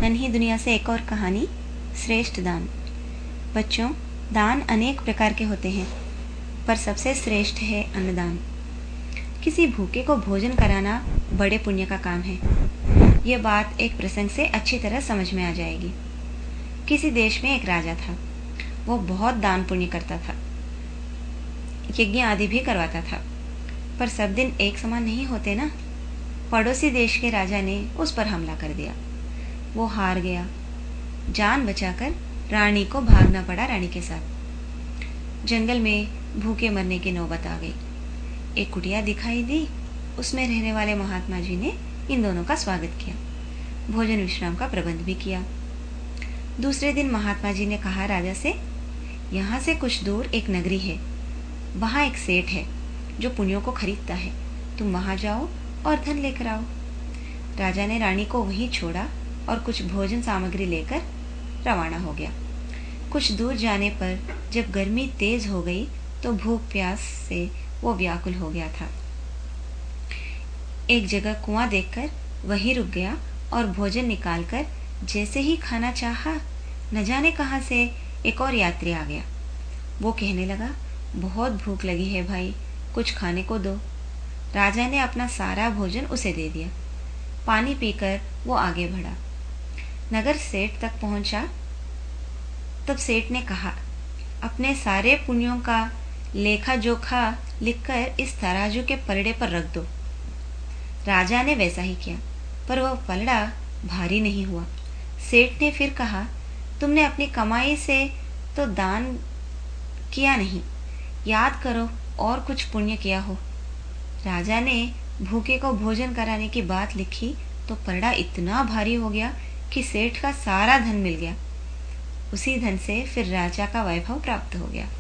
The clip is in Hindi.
नन्ही दुनिया से एक और कहानी, श्रेष्ठ दान। बच्चों, दान अनेक प्रकार के होते हैं, पर सबसे श्रेष्ठ है अन्नदान। किसी भूखे को भोजन कराना बड़े पुण्य का काम है। यह बात एक प्रसंग से अच्छी तरह समझ में आ जाएगी। किसी देश में एक राजा था। वो बहुत दान पुण्य करता था, यज्ञ आदि भी करवाता था, पर सब दिन एक समान नहीं होते ना। पड़ोसी देश के राजा ने उस पर हमला कर दिया। वो हार गया। जान बचाकर रानी को भागना पड़ा रानी के साथ। जंगल में भूखे मरने की नौबत आ गई। एक कुटिया दिखाई दी। उसमें रहने वाले महात्मा जी ने इन दोनों का स्वागत किया, भोजन विश्राम का प्रबंध भी किया। दूसरे दिन महात्मा जी ने कहा राजा से, यहाँ से कुछ दूर एक नगरी है, वहां एक सेठ है जो पुण्यों को खरीदता है। तुम वहां जाओ और धन लेकर आओ। राजा ने रानी को वहीं छोड़ा और कुछ भोजन सामग्री लेकर रवाना हो गया। कुछ दूर जाने पर जब गर्मी तेज हो गई तो भूख प्यास से वो व्याकुल हो गया था। एक जगह कुआं देखकर वहीं रुक गया और भोजन निकालकर जैसे ही खाना चाहा, न जाने कहां से एक और यात्री आ गया। वो कहने लगा, बहुत भूख लगी है भाई, कुछ खाने को दो। राजा ने अपना सारा भोजन उसे दे दिया। पानी पीकर वो आगे बढ़ा। नगर सेठ तक पहुंचा। तब सेठ ने कहा, अपने सारे पुण्यों का लेखा जोखा लिखकर इस तराजू के पलड़े पर रख दो। राजा ने वैसा ही किया, पर वह पलड़ा भारी नहीं हुआ। सेठ ने फिर कहा, तुमने अपनी कमाई से तो दान किया नहीं, याद करो और कुछ पुण्य किया हो। राजा ने भूखे को भोजन कराने की बात लिखी तो पलड़ा इतना भारी हो गया कि सेठ का सारा धन मिल गया। उसी धन से फिर राजा का वैभव प्राप्त हो गया।